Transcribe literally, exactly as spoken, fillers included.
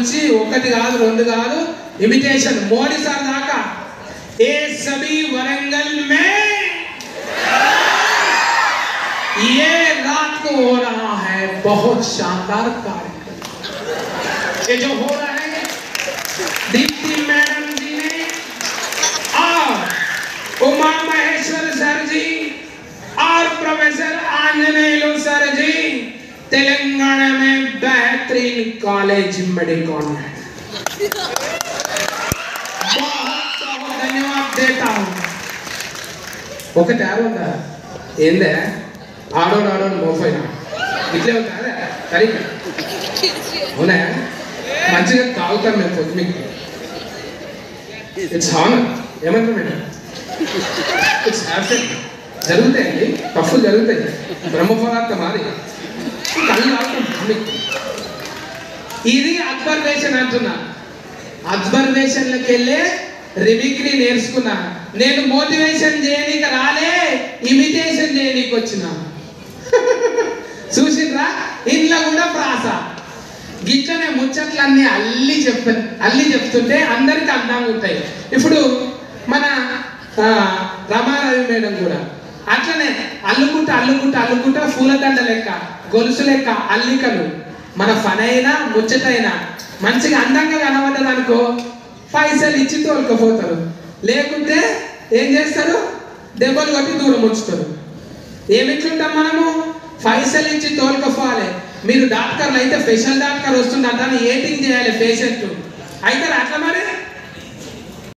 నుంచి ఒకటి కాదు రెండు కాదు इमिटेशन मोदी सर दाका ये सभी वरंगल में ये रात को हो रहा है बहुत शानदार कार्यक्रम। ये जो हो रहा है दीप्ति मैडम जी ने और उमा महेश्वर सर जी और प्रोफेसर आंजनेयलु सर जी तेलंगाना में बेहतरीन कॉलेज मेडिकॉन है। बहुत बहुत धन्यवाद देता हूँ। ఒకటి ఆడుందా ఏందే ఆడోడు ఆడోడు మోఫైనా ఇట్లే ఉంటారా సరే అవునా మంచిగా తాగుతాం మేము పొద్దు మీకు ఇట్స్ హానర్ ఏమంటారు మేడం ఇట్స్ హ్యాపీ జరుగుతాయండి తప్పులు జరుగుతాయి బ్రహ్మపదార్థం మాది కళ్ళు తాగుతాం మీకు ఇది అబ్జర్వేషన్ అంటున్నా అబ్జర్వేషన్లకు వెళ్ళే రిమిక్రీ నేర్చుకున్నా నేను మోటివేషన్ చేయనీకి రాలే ఇమిటేషన్ చేయనీకి వచ్చినా చూసిండ్రా ఇంట్లో కూడా ప్రాస గిట్లనే ముచ్చట్లన్నీ అల్లి చెప్ప అల్లి చెప్తుంటే అందరికి అందంగా ఉంటాయి ఇప్పుడు మన రమారవి మేడం కూడా అట్లనే అల్లుకుంటా అల్లుకుంటా అల్లుకుంటా పూలదండ లెక్క గొలుసు లెక్క అల్లికలు మన పనైనా ముచ్చటైనా మంచిగా అందంగా కనబడ్డది అనుకో పైసలు ఇచ్చి తోలుకపోతారు లేకుంటే ఏం చేస్తారు దెబ్బలు కొట్టి దూరం ఉంచుతారు ఏమిట్లుంటాం మనము పైసలు ఇచ్చి తోలుకపోవాలి మీరు డాక్టర్లు అయితే స్పెషల్ డాక్టర్ వస్తుండ దాన్ని ఏటింగ్ చేయాలి పేషెంట్ అయితే అట్లా మరి